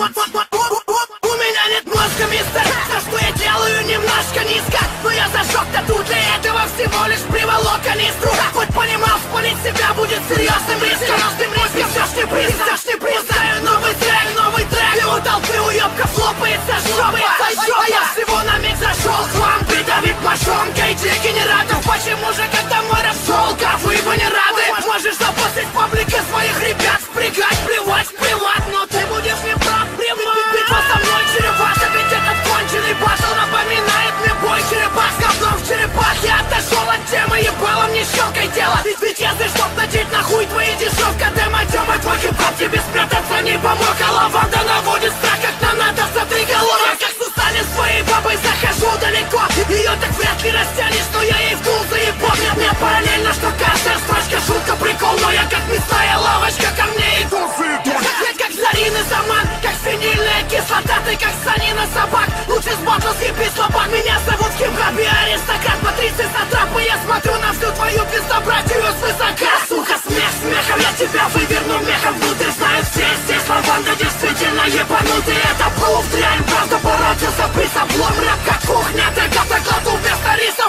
У меня нет мозга, мистер. То, что я делаю, немножко низко. Но я зажег тату, для этого всего лишь приволок канистру. Хоть понимал, спалить себя будет серьезным риском. Все ж не бросаю новый трек. И у толпы уебков лопается жопа. А я всего на миг зашел к вам, придавив мошонкой дегенератов. Почему же, когда мой рассолка, вы бы не рады? Можешь запустить в паблике своих ребят, впрягать, плевать, но ты будешь не прав. Битва со мной черепаха, ведь этот конченый батл напоминает мне бой черепах с говном в черепах. Я отошел от темы, ебалом не щелкай дело. Ведь если чтоб надеть нахуй твои дешевка, демо-тема, твой хип-хоп тебе спрятаться не помог. А лаванда наводит страх, как нам надо с этой головой. Я как Сусане с своей бабой захожу далеко. Ее так вряд ли растянешь, но я ей вкул заебал. Мне параллельно, что каждая строчка шутка, прикол. Но я как мясная лавочка, ко мне иду. Как зарины саман, как свинильная кислота. Ты как санина собак, лучше с батла съеби слабак. Меня зовут хип-хоп и аристократ, патриция сатрапа. Я смотрю на всю твою пиздобратью свысока. Сука, смех смехом, я тебя выверну мехом внутрь. Знаю все здесь, лаванда действительно ебанутый. Это пруф, дрянь, правда бороться при соплом. Рэп как кухня, ты готов вместо рисов.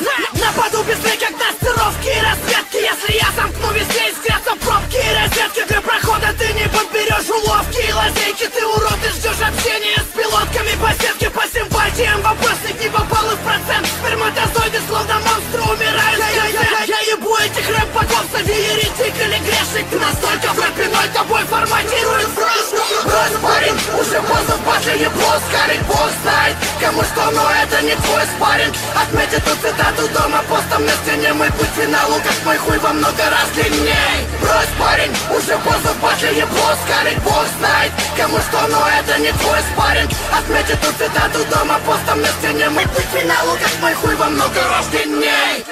Нападу без злей, как тестировки и разведки. Если я замкну везде, искрятся пробки и розетки. Для прохода ты не подберешь уловки и лазейки. Ты урод, ты ждешь общения с пилотками по сетке, по симпатиям. Вопросник не попал и в процент. Сперматозоиды словно монстры умирают. Я ебу этих рэп-богов, сови еретик или грешник. Ты настолько фрэпиной тобой форматирует брось, парень, уже поздно в батле ебло скарить. Бог знает, кому что, но это не твой спарринг. Отметь эту цитату дома постом на стене. Мой путь к финалу, как мой хуй, во много раз длинней. Брось, парень, уже поздно в батле ебло скарить. Бог знает, кому что, но это не твой спарринг. Отметь эту цитату дома постом на стене. Мой путь к финалу, как мой хуй, во много раз длинней.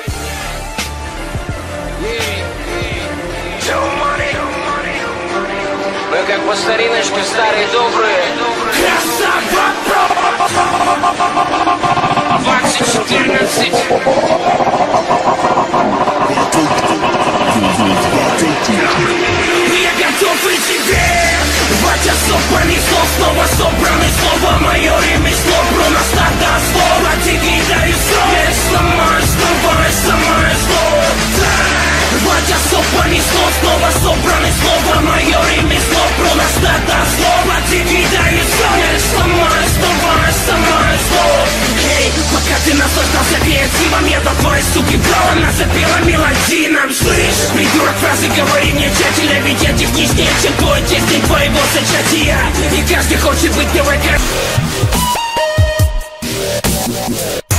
Мы как по стариночке, старые добрые. Красава Вакси 14. Я готов идти вверх. Батя сопами слов, снова собраны слова. Мое ремесло, бронастарда слова. Тебе даю все. Я сломаю, самое зло. Батя сопами слов, снова собраны слова. Мое ремесло, бронастарда слова. Тебе даю все. Я сломаю, самое зло. Эй, пока ты наслаждался креативом, я до твоей суки брала, она запела мелодином. Слышь, придурок, фразы говори мне тщательно, ведь я техничнее, чем твой тесник твоего сочатия. И каждый хочет быть первой.